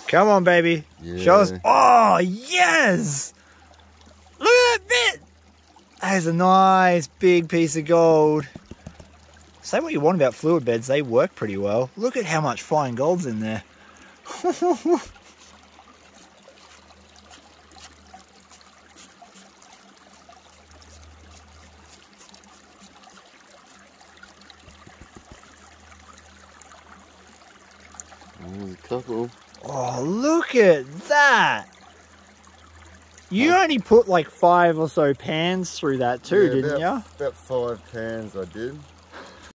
Come on, baby. Yeah. Show us. Oh, yes! Look at that bit! That is a nice big piece of gold. Say what you want about fluid beds, they work pretty well. Look at how much fine gold's in there. There's a couple. Oh, look at that! You only put like 5 or so pans through that too, Yeah, didn't you? About 5 pans I did.